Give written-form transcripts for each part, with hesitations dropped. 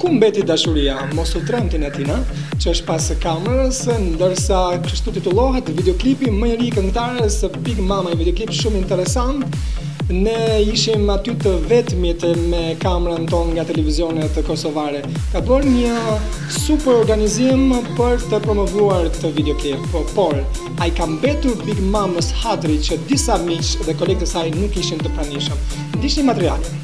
Ku mbeti dashuria, mos u tremtin Atina, që është pas kamerës, ndërsa kështu titullohet videoklipi më i ri këngëtares Big Mama, një videoklip shumë interesant. Ne ishim aty të vetmit me kamerën tonë nga televizionet kosovare. Ka bërë një super organizim për të promovuar këtë videoklip, por ai ka mbetur Big Mamës hatri që disa miq dhe kolegët e saj nuk ishin të pranishëm. Ndiqni materialin.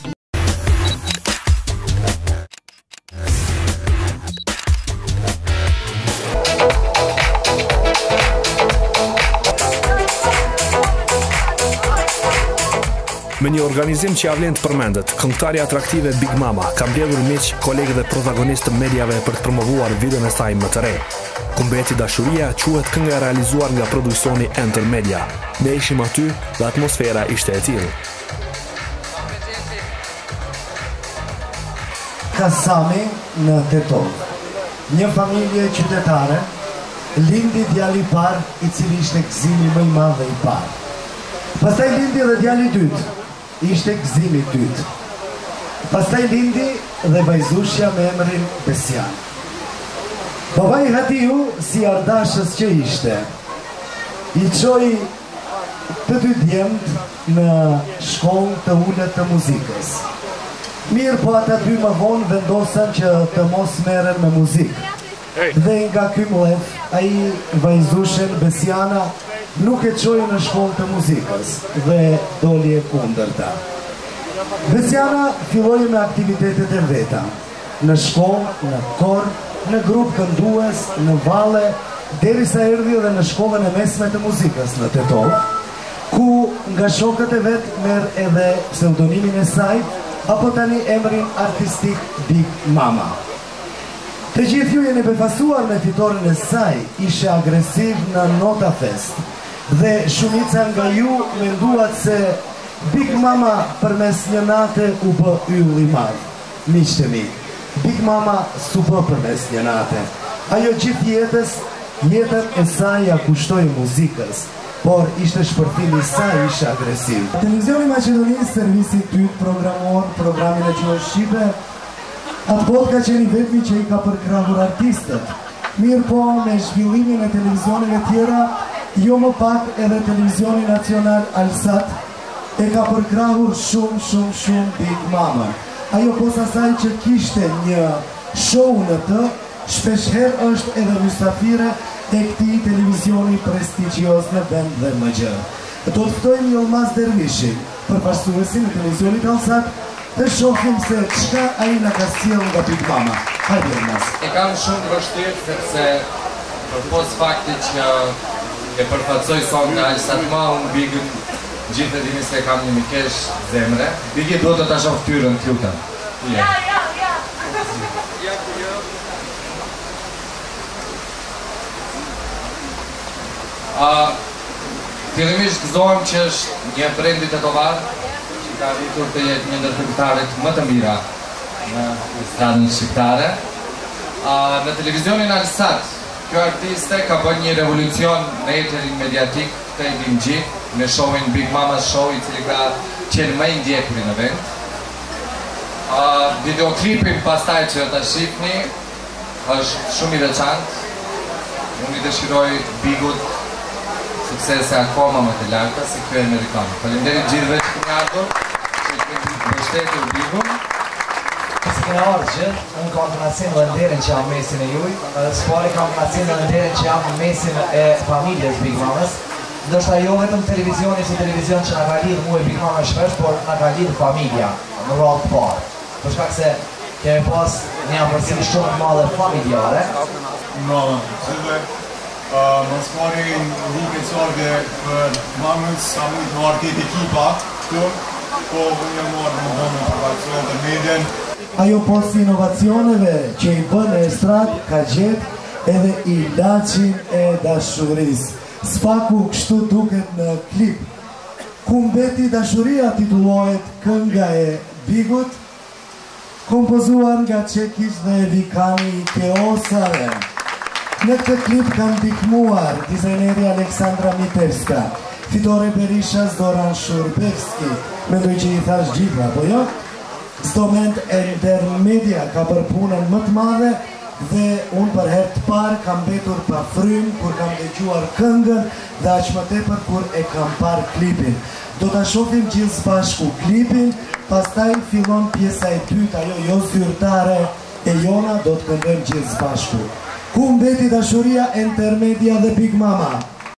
Me një organizim që javlen të përmendet, këngëtarja atraktive Big Mama ka mbledhur miq, kolegë dhe protagonistë të mediave për të promovuar videon e saj më të re. Ku mbeti dashuria quhet kënga e realizuar nga produksioni Enter Media. Ne ishim aty dhe atmosfera ishte e tillë. Kasami në Tetov. Një familje qytetare, lindi djali i parë, i cili ishte gëzimi më i madh dhe i parë. Pastaj lindi edhe djali i dytë, ishte gëzimi i dytë. Pastaj lindi dhe vajzushja me emrin Besian. Baba i Hatiu, si ardashës që ishte, i çoi të dy djemt në shkollë të ulët të muzikës. Mirë, po ata dy më vonë vendosën që të mos merren me muzikë. Dhe nga ky mlef, ai vajzushen Besiana nuk e çoi në shkollë të muzikës dhe doli e kundërta. Besiana filloi me aktivitetet e veta, në shkollë, në kor, në grup këndues, në valle, derisa erdhi edhe në shkollën e mesme të muzikës në Tetov, ku nga shokët e vet merr edhe pseudonimin e saj, apo tani emrin artistik Big Mama. Të gjithë ju jeni befasuar me fitoren e saj, ishe agresiv në Nota Fest, dhe shumica nga ju menduat se Big Mama përmes një nate u bë yll i madh. Miqtë mi, Big Mama s'u bë përmes një nate. Ajo gjithë jetën e saj ja kushtoi muzikës, por ishte shpërthimi i saj ishte agresiv. Televizioni Maqedonisë, servisi i dytë programor programin e Gjuhës Shqipe, atë botë ka qenë i vetmi që i ka përkrahur artistët. Mirë po, me zhvillimin e televizioneve tjera, jo më pak edhe televizioni nacional Alsat e ka përkrahur shumë Big Mama. Ajo posa saj që kishte një show në të, shpeshher është edhe mysafire e këtij televizioni prestigjioz në vend dhe më gjë. Do të ftojmë Yilmaz Dervishin, përfaqësuesin e televizionit Alsat, dhe shohim se çka ai na ka sjellë nga Big Mama. Hajde Yilmaz. E kam shumë vështirë sepse përpos faktit që e përfaqësoj son nga Alsat ma unë Bigën, gjithë e dini se kam një mikesh zemre. Bigi duhet të ta shoh ftyrën, t'lutem. Ja. Fillimisht gëzohem që është një brendi tetovar që ka arritur të jetë një ndër këngëtarët më të mira në stradën shqiptare. Në televizionin Alsat, kjo artiste ka bërë një revolucion në eterin mediatik të i dim gjithë, me showin Big Mama Show, i cili ka qenë më i ndjekuri në vend. Videoklipin pastaj që ta shihni është shumë i veçantë. Unë i dëshiroj Bigut suksese akoma më të larta se ky amerikan. Faleminderit gjithëve që keni ardhur, që keni mbështetur Bigun. Se kena ardhur gjithë, unë kam kënaqësinë dhe nderin që jam mesin e juj, spari kam kënaqësinë dhe nderin që jam mesin e familjes Big Mamës. Ndoshta jo vetëm televizioni si televizion që na ka lidhur mua e Big Mama shpesh, por na ka lidhur familja në radhë të parë. Për shkak se kemi pas një afërsi shumë të madhe familjare. Mos marrin rrugë të sorge për mamës, sa mund të market ekipa këtu, po unë marrë më vonë për vakcinë të medjen. Ajo post inovacioneve që i bën e estradë ka gjetë edhe i ilaçin e dashurisë. Spaku kështu duket në klip. Ku mbeti dashuria titullohet kënga e Bigut, kompozuar nga Çekiç dhe Vikani Keosare. Në këtë klip kanë ndihmuar dizajneri Aleksandra Mitevska, fitore Berisha Zoran Shurbevski, mendoj që i thash gjitha, po jo? Sto moment Ender Media ka për punën më të madhe dhe unë për herë të parë kam betur pa frym kur kam dëgjuar këngën dhe aq më tepër kur e kam parë klipin. Do ta shohim gjithë së bashku klipin, pastaj fillon pjesa e dytë, ajo jo zyrtare e jona, do të këndojmë gjithë së bashku. Ku mbeti dashuria Ender Media dhe Big Mama?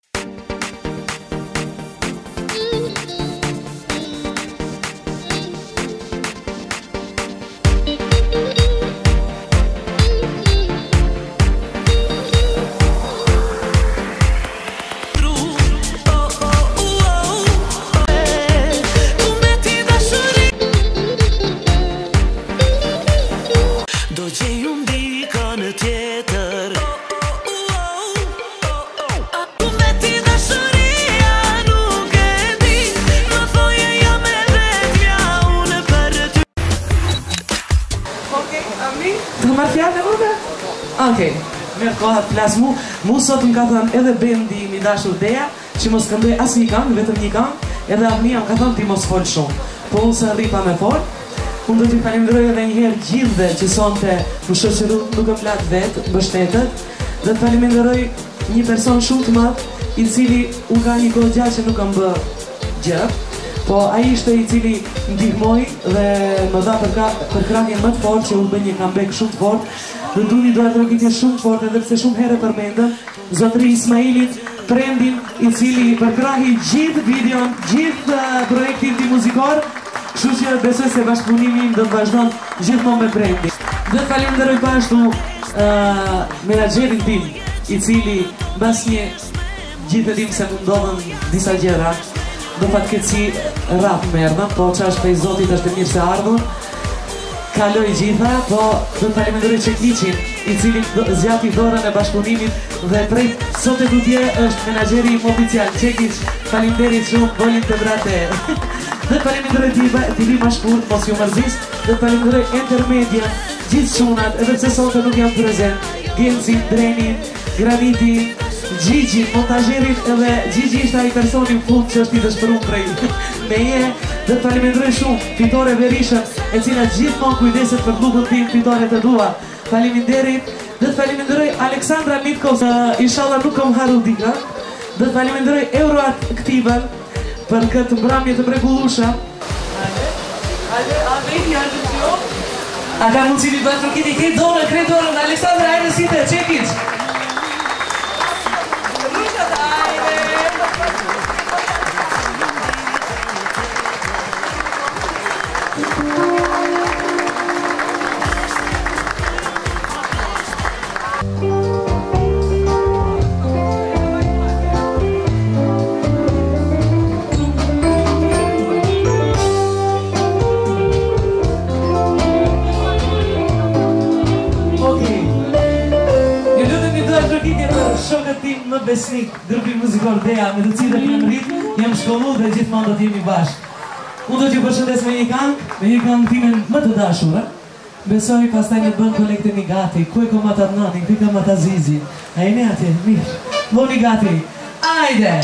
Okej, mirë koha të flas mu sot më ka thënë edhe bendi mi dashur Deja që mos këndoj as një këngë, vetëm një këngë, edhe Avnia më ka thënë ti mos fol shumë. Po unë se rripa me fol, unë do t'i falenderoj edhe njëherë gjithëve që sonte më shoqëru nuk e plat vetë, mbështetet, dhe të falenderoj një person shumë të madh, i cili unë ka një kohë gjatë që nuk kam bë gjë, po ai ishte i cili ndihmoi dhe më dha përkrahjen më të fortë që unë bëj një comeback shumë të fortë. Dhe duni doa të rëkitje shumë forte dhe pse shumë herë përmendëm Zotri Ismailit, prendin i cili përkrahi gjithë videon, gjithë projektin ti muzikor, kështu që besoj se bashkëpunimi do të vazhdon gjithmonë me prendin. Dhe të falenderoj pashtu menaxherin tim, i cili mbas një gjithë e dim se më ndodhen disa gjëra, do fatkeqësi rrap më erdhën, po çash prej Zotit është e mirë se ardhur. Kaloj gjitha, po do të falenderoj Çekliçin, i cili zjati dorën e bashkëpunimit dhe prej sot e tutje është menaxheri im oficial. Çekliç, faleminderit shumë, volin të brate. Dhe falenderoj TV Mashkurt, mos ju mërzis, dhe falenderoj Ender Media, gjithë çunat, edhe pse sot nuk jam prezent, Genci, Drenin, Graniti, Gjigji, montazherit, edhe Gjigji ishte ai personi në fund që është i dëshpëruar prej meje. Dhe falenderoj shumë Fitore Berishën, e cila gjithmonë kujdeset për klubin tim, Fitore të dua. Faleminderit. Dhe falenderoj Aleksandra Mitkov, inshallah nuk kam harru dikë. Dhe falenderoj Euroaktivën për këtë mbrëmje të mrekullueshme. A ka mundësi mi bëjtë rukiti, ke dorën, Aleksandra, ajde site, Çekiç. Shokët tim më besnik, grupi muzikor Deja, me të cilët në rritë, jam shkollu dhe gjithmonë do t'jemi bashkë. Unë do t'ju përshëndes me një këngë timen më të dashur, besoj pastaj me të bënë kolekte një gati, ku e kom ata të nani, ku e kom ata zizi, a jeni atje, mirë, bo një gati, ajde!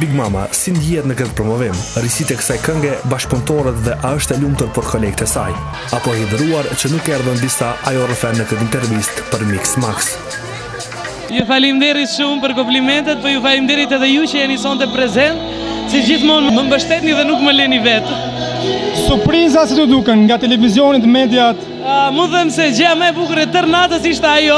Big Mama si ndjehet në këtë promovim, rrisit e kësaj kënge, bashkëpunëtorët dhe a është e lumtur për kolegët e saj, apo i dhëruar që nuk erdhën disa ajo rrëfen në këtë intervist për Mix Max. Ju falimderit shumë për komplimentet, po ju falimderit edhe ju që jeni sonte prezent, si gjithmonë më mbështetni dhe nuk më leni vetë. Surpriza si të duken nga televizionit, mediat? Mund them se gjëja më e bukur e tërë natës ishte ajo,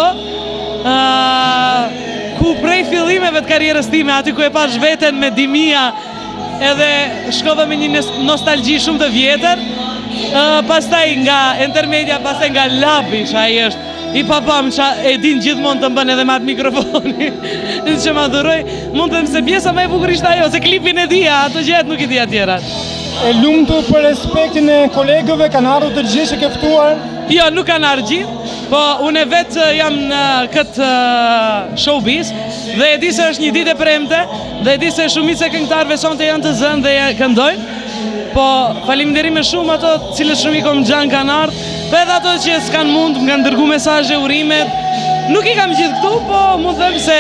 ku prej fillimeve të karrierës time, aty ku e pash veten me Dimia, edhe shkova me një nostalgji shumë të vjetër, pastaj nga Intermedia, pastaj nga Labi, që ai është i papam që e din gjithmonë të mbën edhe me atë mikrofoni që ma dhuroj, mund të them se pjesa më e bukur ishte ajo, se klipin e dija, ato gjehet nuk i dija tjera. E lumtur për respektin e kolegëve, kanë ardhur të gjithë që ke ftuar? Jo, nuk kanë ardhur gjithë, po unë vetë jam në këtë showbiz dhe e di se është një ditë e premte dhe e di se shumica e këngëtarëve sonte janë të zënë dhe këndojnë. Po faleminderime shumë ato cilët shumë i kom gjanë kanë ardhur, po edhe ato që s'kan mund, më kanë dërgu mesazhe, urimet. Nuk i kam gjithë këtu, po mund them se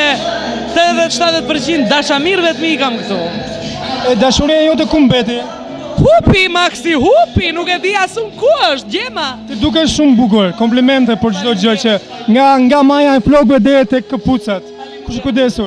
80-70% dashamirëve të mi i kam këtu. E dashuria jote ku mbeti? Hupi, Maxi, hupi, nuk e di asun ku është, gjema. Ti dukesh shumë bukur, komplimente për çdo gjë që nga maja e flokëve deri tek këpucat. Kush i kujdesur?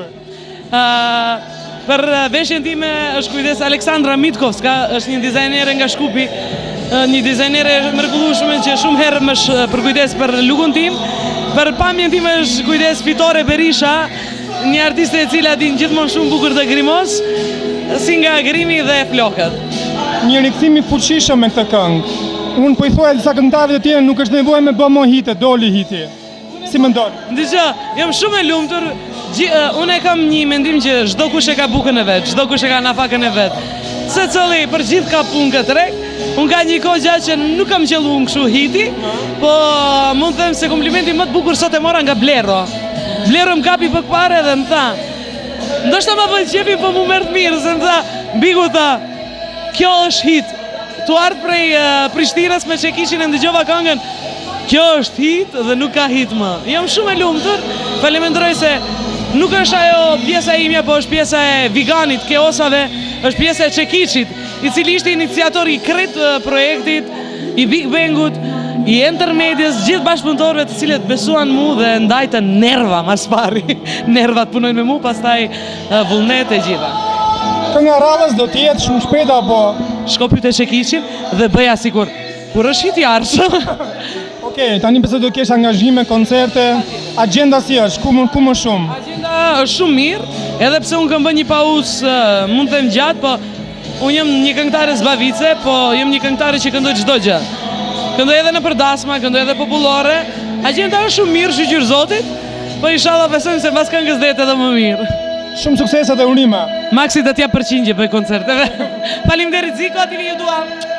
Për veshjen time është kujdes Aleksandra Mitkovska, është një dizajnere nga Shkupi, një dizajnere mrekullueshme që shumë herë më për kujdes për lukun tim. Për pamjen time është kujdes Fitore Berisha, një artiste e cila din gjithmonë shumë bukur të grimos, si nga grimi dhe flokët. Një rikthim i fuqishëm me këtë këngë. Unë po i thuaj disa këngëtarëve të tjerë nuk është nevojë me bë më hite, doli hiti. Si mendon? Ndëgjë, jam shumë e lumtur. Unë e kam një mendim që çdo kush e ka bukën e vet, çdo kush e ka nafakën e vet. Secili për gjithë ka punë këtë rek. Unë ka një kohë gjatë që nuk kam qellu unë kështu hiti, po mund të them se komplimenti më të bukur sot e mora nga Blerro. Blerro më kapi përpara dhe më tha, ndoshta më bën qefi, po më merr të mirë, se më tha, Bigu tha, kjo është hit. Tu ardh prej Prishtinës me Çekishin e ndëgjova këngën. Kjo është hit dhe nuk ka hit më. Jam shumë e lumtur. Faleminderoj se nuk është ajo pjesa imja, po është pjesa e Viganit, Keosave, është pjesa e Çekishit, i cili ishte iniciatori i krejt projektit, i Big Bangut, i Intermedias, gjithë bashkëpunëtorëve të cilët besuan mu dhe ndajtën nerva mas pari. Nervat punojnë me mu, pastaj vullnet e gjitha. Kënga radhës do të jetë shumë shpejt apo? Shko pyet Çekishin dhe bëja sikur kur është hit i ardhshëm. Okej, tani pse do kesh angazhime, koncerte, agjenda si është, ku më shumë? Agjenda është shumë mirë, edhe pse unë kam bërë një pauzë, mund të them gjatë, po unë jam një këngëtare zbavice, po jam një këngëtare që këndoj çdo gjë. Këndoj edhe në përdasma, këndoj edhe popullore. Agjenda është shumë mirë, shqyr Zotit, po inshallah besojmë se pas këngës do jetë edhe më mirë. Shumë sukseset e urime. Maxi do t'jap përqindje për koncerteve. Faleminderit Ziko, aty ju dua.